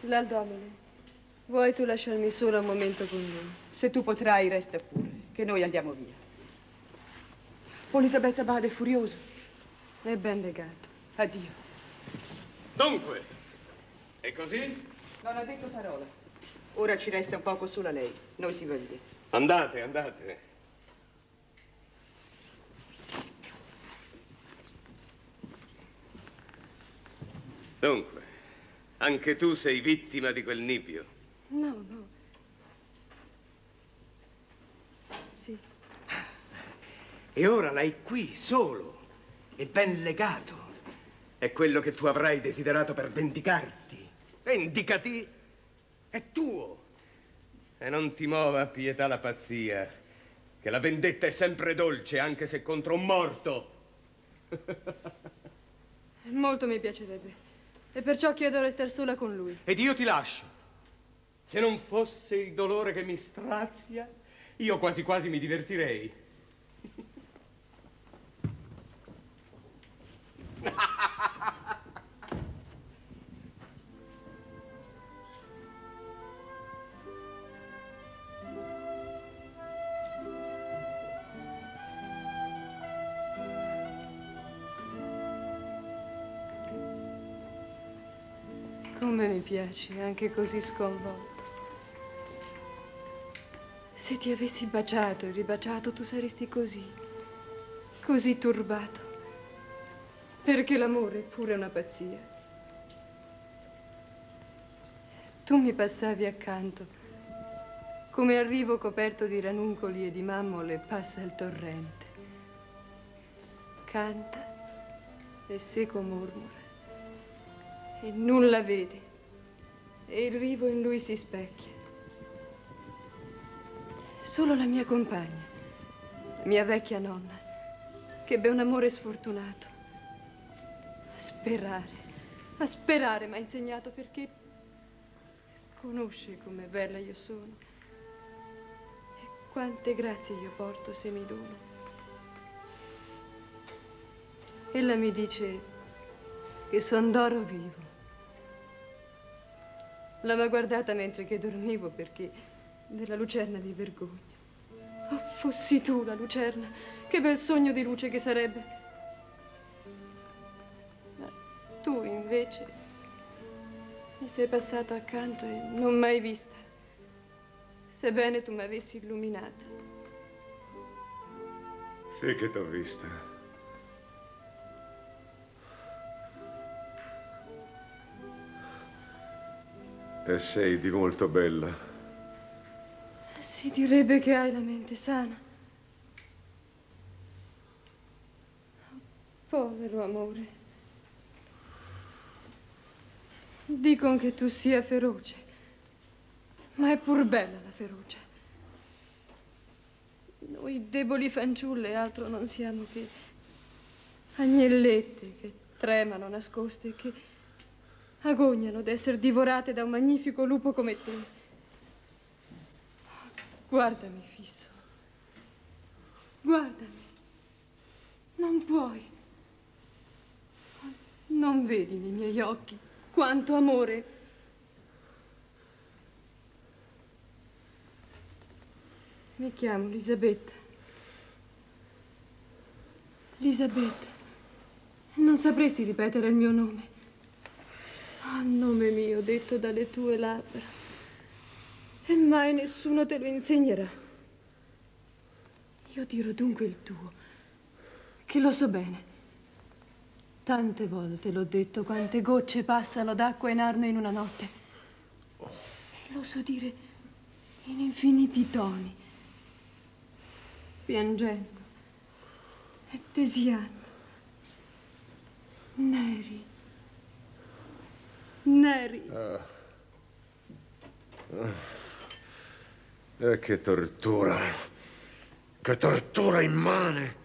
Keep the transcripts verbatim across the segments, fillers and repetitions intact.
L'Aldomene, vuoi tu lasciarmi sola un momento con lui? Se tu potrai, resta pure, che noi andiamo via. Elisabetta Bade è furioso. È ben legato. Addio. Dunque, è così? Non ha detto parola. Ora ci resta un poco sola lei. Noi si va via. Andate, andate. Dunque, anche tu sei vittima di quel nipio? No, no. Sì. E ora l'hai qui, solo e ben legato. È quello che tu avrai desiderato per vendicarti. Vendicati! È tuo. E non ti muova a pietà la pazzia, che la vendetta è sempre dolce, anche se contro un morto. Molto mi piacerebbe. E perciò chiedo di restare sola con lui. Ed io ti lascio. Se non fosse il dolore che mi strazia, io quasi quasi mi divertirei. Come mi piaci, anche così sconvolto. Se ti avessi baciato e ribaciato, tu saresti così, così turbato. Perché l'amore è pure una pazzia. Tu mi passavi accanto, come al rivo coperto di ranuncoli e di mammole passa il torrente. Canta e seco mormora. E nulla vede, e il rivo in lui si specchia. Solo la mia compagna, la mia vecchia nonna, che ebbe un amore sfortunato. A sperare, a sperare m'ha insegnato, perché conosce com'è bella io sono e quante grazie io porto se mi dono. Ella mi dice che son d'oro vivo. L'aveva guardata mentre che dormivo, perché della lucerna mi vergogno. Oh, fossi tu la lucerna, che bel sogno di luce che sarebbe. Ma tu invece mi sei passato accanto e non m'hai vista, sebbene tu mi avessi illuminata. Sì che t'ho vista. E sei di molto bella. Si direbbe che hai la mente sana. Povero amore. Dicono che tu sia feroce, ma è pur bella la ferocia. Noi deboli fanciulle altro non siamo che agnellette che tremano nascoste e che agognano d'essere divorate da un magnifico lupo come te. Guardami fisso. Guardami. Non puoi. Non vedi nei miei occhi quanto amore. Mi chiamo Elisabetta. Elisabetta. Non sapresti ripetere il mio nome? Ah, nome mio detto dalle tue labbra. E mai nessuno te lo insegnerà. Io dirò dunque il tuo, che lo so bene. Tante volte l'ho detto, quante gocce passano d'acqua in Arno in una notte. E lo so dire in infiniti toni, piangendo e desiando. Neri. Neri. Ah. Ah. E che tortura. Che tortura immane.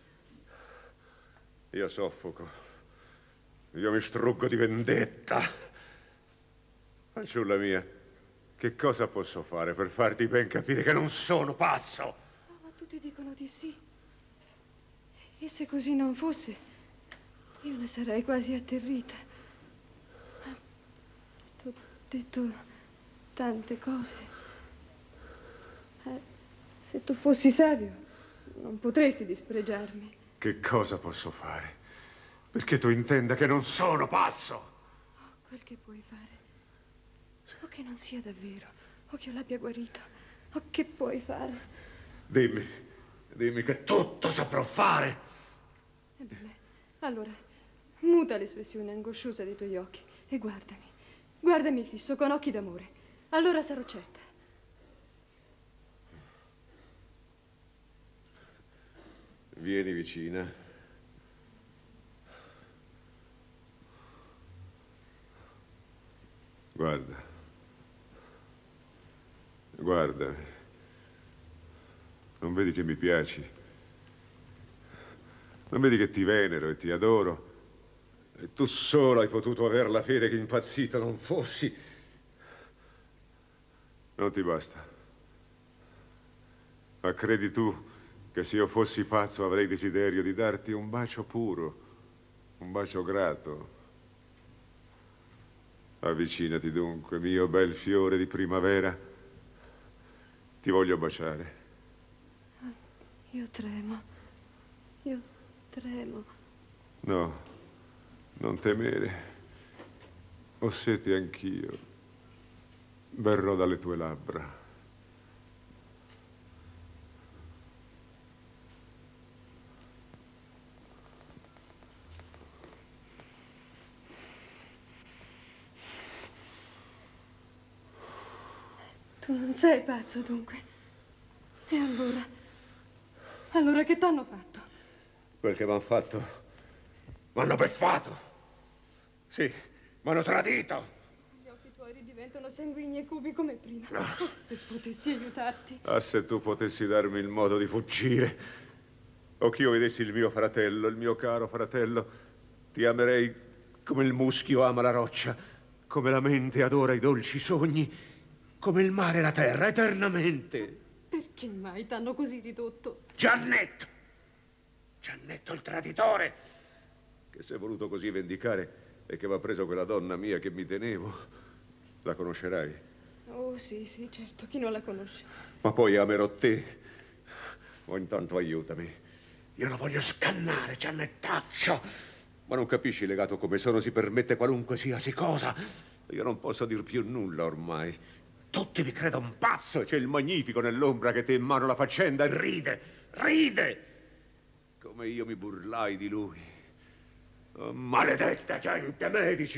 Io soffoco. Io mi struggo di vendetta. Fanciulla mia, che cosa posso fare per farti ben capire che non sono pazzo? Oh, ma tutti dicono di sì. E se così non fosse, io ne sarei quasi atterrita. Ma tu detto tante cose. Eh, se tu fossi savio, non potresti dispregiarmi. Che cosa posso fare? Perché tu intenda che non sono pazzo? Oh, quel che puoi fare. O che non sia davvero, o che io l'abbia guarito. O che puoi fare? Dimmi, dimmi che tutto saprò fare. Ebbene, allora, muta l'espressione angosciosa dei tuoi occhi e guardami. Guardami fisso, con occhi d'amore. Allora sarò certa. Vieni vicina. Guarda. Guardami. Non vedi che mi piaci? Non vedi che ti venero e ti adoro? E tu solo hai potuto avere la fede che impazzito non fossi. Non ti basta. Ma credi tu che se io fossi pazzo avrei desiderio di darti un bacio puro, un bacio grato? Avvicinati dunque, mio bel fiore di primavera. Ti voglio baciare. Io tremo. Io tremo. No, non temere. Ho sete anch'io. Verrò dalle tue labbra. Tu non sei pazzo, dunque. E allora? Allora che t'hanno fatto? Quel che m'han fatto, m'hanno beffato. Sì, m'hanno tradito. Gli occhi tuoi ridiventano sanguigni e cupi come prima. Oh, se potessi aiutarti. Ah, se tu potessi darmi il modo di fuggire, o che io vedessi il mio fratello, il mio caro fratello, ti amerei come il muschio ama la roccia, come la mente adora i dolci sogni, come il mare la terra, eternamente. Perché mai t'hanno così ridotto? Giannetto! Giannetto il traditore, che si è voluto così vendicare e che va preso quella donna mia che mi tenevo. La conoscerai? Oh, sì, sì, certo, chi non la conosce? Ma poi amerò te. O intanto aiutami. Io la voglio scannare, Giannettaccio. Ma non capisci, legato come sono, si permette qualunque siasi cosa. Io non posso dir più nulla ormai. Tutti mi credono un pazzo e c'è il magnifico nell'ombra che té in mano la faccenda e ride, ride. Come io mi burlai di lui. Oh, maledetta gente, medici!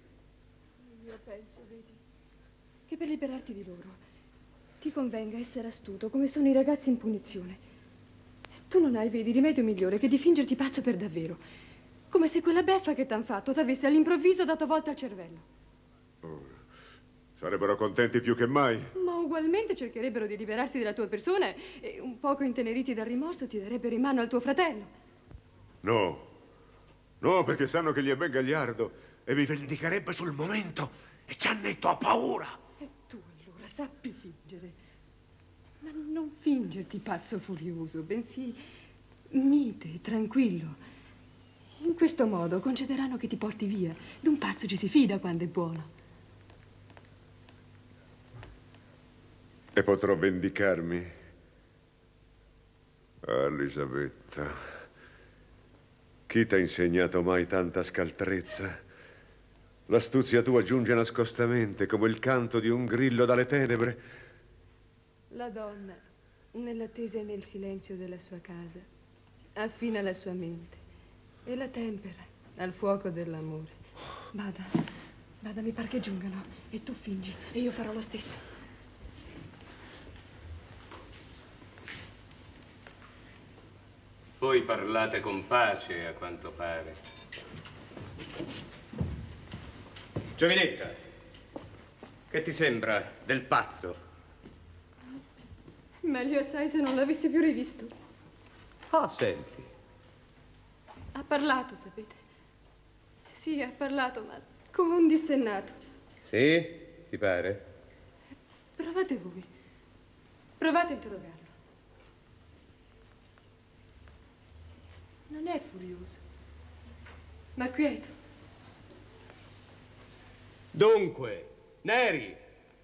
Io penso, vedi, che per liberarti di loro ti convenga essere astuto come sono i ragazzi in punizione. Tu non hai, vedi, rimedio migliore che di fingerti pazzo per davvero. Come se quella beffa che t'han fatto t'avesse all'improvviso dato volta al cervello. Oh, sarebbero contenti più che mai. Ma ugualmente cercherebbero di liberarsi della tua persona e, un poco inteneriti dal rimorso, ti darebbero in mano al tuo fratello. No, no, perché sanno che gli è ben gagliardo e mi vendicherebbe sul momento e Giannetto ha paura. E tu allora sappi fingere. Ma non fingerti pazzo furioso, bensì mite, tranquillo. In questo modo concederanno che ti porti via. D'un pazzo ci si fida quando è buono. E potrò vendicarmi? Ah, Elisabetta, chi t'ha insegnato mai tanta scaltrezza? L'astuzia tua giunge nascostamente come il canto di un grillo dalle tenebre. La donna, nell'attesa e nel silenzio della sua casa, affina la sua mente e la tempera al fuoco dell'amore. Bada, bada, mi par che giungano e tu fingi e io farò lo stesso. Voi parlate con pace, a quanto pare. Giovinetta, che ti sembra del pazzo? Meglio assai se non l'avessi più rivisto. Ah, senti. Ha parlato, sapete? Sì, ha parlato, ma come un dissennato. Sì? Ti pare? Provate voi. Provate a interrogarlo. Non è furioso, ma quieto. Dunque, Neri!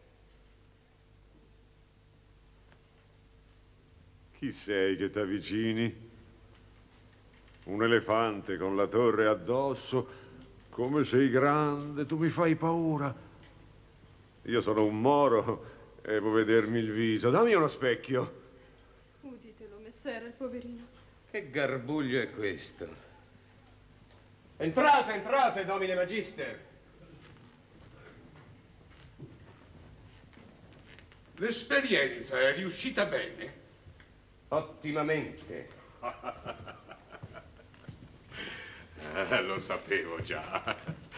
Chi sei che t'avvicini? Un elefante con la torre addosso. Come sei grande, tu mi fai paura. Io sono un moro e vuoi vedermi il viso. Dammi uno specchio. Uditelo, messere, il poverino. Che garbuglio è questo? Entrate, entrate, domine magister. L'esperienza è riuscita bene? Ottimamente. Eh, lo sapevo già.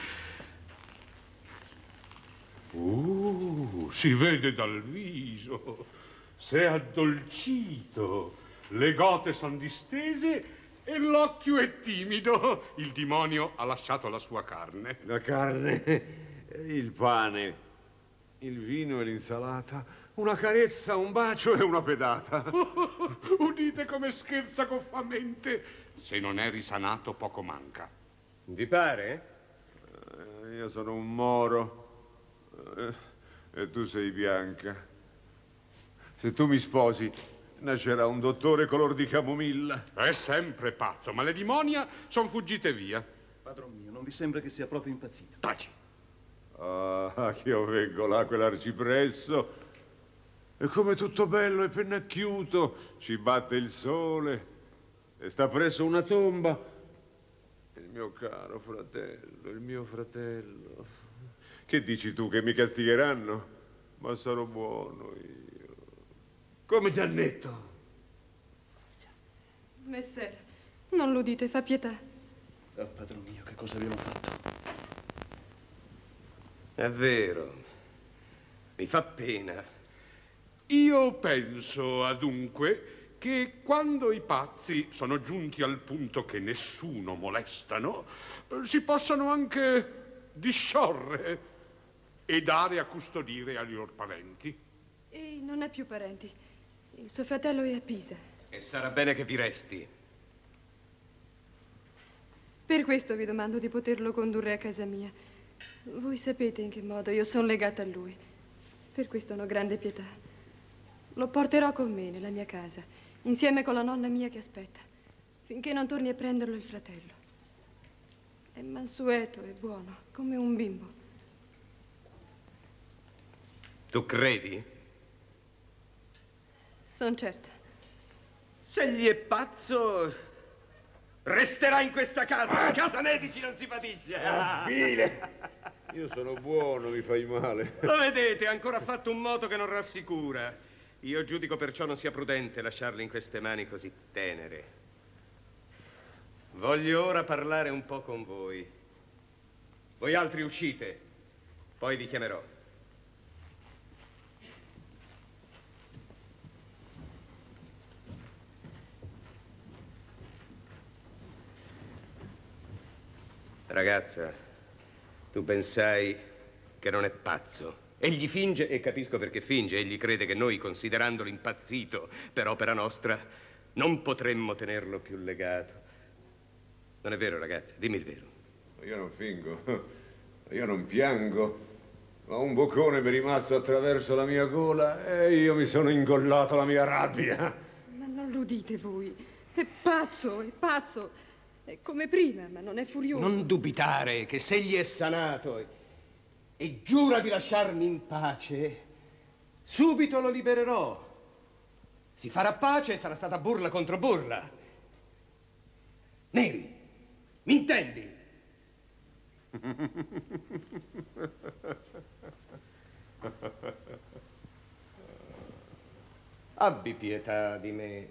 Uh, si vede dal viso. Sei addolcito. Le gote sono distese e l'occhio è timido. Il demonio ha lasciato la sua carne. La carne, il pane, il vino e l'insalata, una carezza, un bacio e una pedata. Uh, udite come scherza goffamente. Se non è risanato, poco manca. Vi pare? Eh, io sono un moro eh, e tu sei bianca. Se tu mi sposi, nascerà un dottore color di camomilla. È sempre pazzo, ma le dimonia sono fuggite via. Padron mio, non vi sembra che sia proprio impazzito? Taci. Ah, che io vengo là, quell'arcipresso. È come tutto bello e pennacchiuto. Ci batte il sole e sta presso una tomba. Il mio caro fratello, il mio fratello. Che dici tu, che mi castigheranno? Ma sarò buono io. Come Giannetto. Messere, non l'udite, fa pietà. Oh, padron mio, che cosa abbiamo fatto? È vero. Mi fa pena. Io penso, adunque, che quando i pazzi sono giunti al punto che nessuno molestano, eh, si possano anche disciorre e dare a custodire ai loro parenti. E non è più parenti. Il suo fratello è a Pisa. E sarà bene che vi resti. Per questo vi domando di poterlo condurre a casa mia. Voi sapete in che modo io sono legata a lui. Per questo ho grande pietà. Lo porterò con me nella mia casa, insieme con la nonna mia che aspetta, finché non torni a prenderlo il fratello. È mansueto e buono, come un bimbo. Tu credi? Sono certa. Se gli è pazzo, resterà in questa casa. In casa Medici non si patisce. Ah, file! Io sono buono, mi fai male. Lo vedete, ha ancora fatto un moto che non rassicura. Io giudico perciò non sia prudente lasciarlo in queste mani così tenere. Voglio ora parlare un po' con voi. Voi altri uscite, poi vi chiamerò. Ragazza, tu pensai che non è pazzo. Egli finge, e capisco perché finge, egli crede che noi, considerandolo impazzito per opera nostra, non potremmo tenerlo più legato. Non è vero, ragazzi? Dimmi il vero. Io non fingo, io non piango, ma un boccone mi è rimasto attraverso la mia gola e io mi sono ingollato la mia rabbia. Ma non lo dite voi. È pazzo, è pazzo. È come prima, ma non è furioso. Non dubitare che se egli è sanato e, e giura di lasciarmi in pace, subito lo libererò. Si farà pace e sarà stata burla contro burla. Neri, mi intendi? Abbi pietà di me.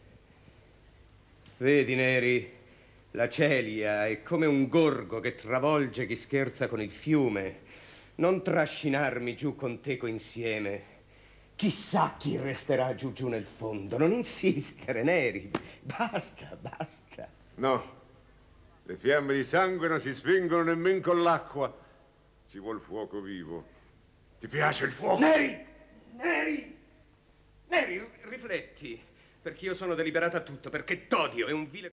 Vedi, Neri, la celia è come un gorgo che travolge chi scherza con il fiume. Non trascinarmi giù con teco insieme. Chissà chi resterà giù giù nel fondo. Non insistere, Neri. Basta, basta. No, le fiamme di sangue non si spengono nemmeno con l'acqua. Ci vuol fuoco vivo. Ti piace il fuoco? Neri! Neri! Neri, rifletti. Perché io sono deliberata a tutto, perché t'odio, è un vile...